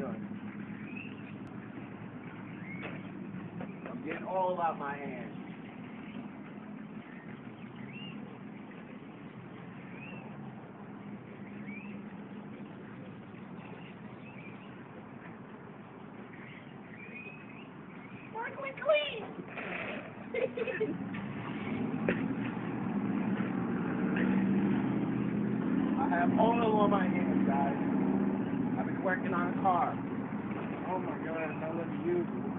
doing? I'm getting all out my hands. Sparkling clean! I have oil on my hands, guys. I've been working on a car. Oh my god, I'm not letting you use it.